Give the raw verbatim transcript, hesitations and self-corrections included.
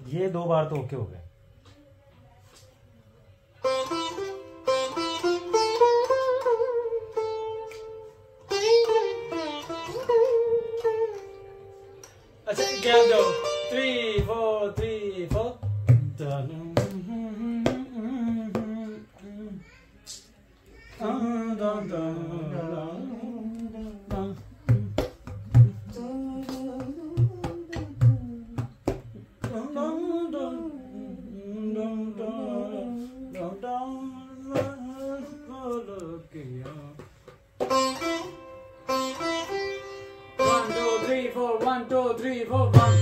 ये दो बार तो ओके हो गए। अच्छा क्या दो three four three four One, two, three, four, one, two, three, four, one.